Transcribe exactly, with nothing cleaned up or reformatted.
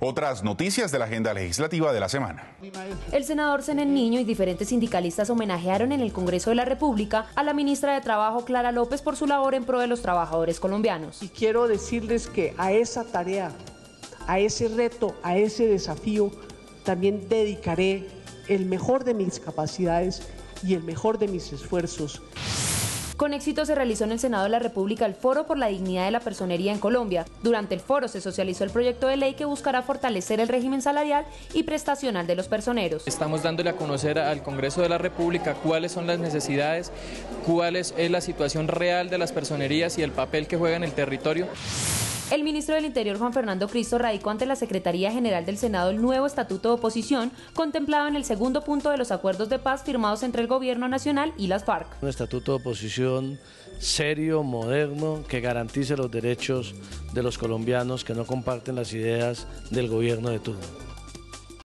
Otras noticias de la agenda legislativa de la semana. El senador Zenén Niño y diferentes sindicalistas homenajearon en el Congreso de la República a la ministra de Trabajo, Clara López, por su labor en pro de los trabajadores colombianos. Y quiero decirles que a esa tarea, a ese reto, a ese desafío, también dedicaré el mejor de mis capacidades y el mejor de mis esfuerzos. Con éxito se realizó en el Senado de la República el Foro por la Dignidad de la Personería en Colombia. Durante el foro se socializó el proyecto de ley que buscará fortalecer el régimen salarial y prestacional de los personeros. Estamos dándole a conocer al Congreso de la República cuáles son las necesidades, cuál es la situación real de las personerías y el papel que juega en el territorio. El ministro del Interior, Juan Fernando Cristo, radicó ante la Secretaría General del Senado el nuevo estatuto de oposición, contemplado en el segundo punto de los acuerdos de paz firmados entre el Gobierno Nacional y las FARC. Un estatuto de oposición serio, moderno, que garantice los derechos de los colombianos que no comparten las ideas del gobierno de turno.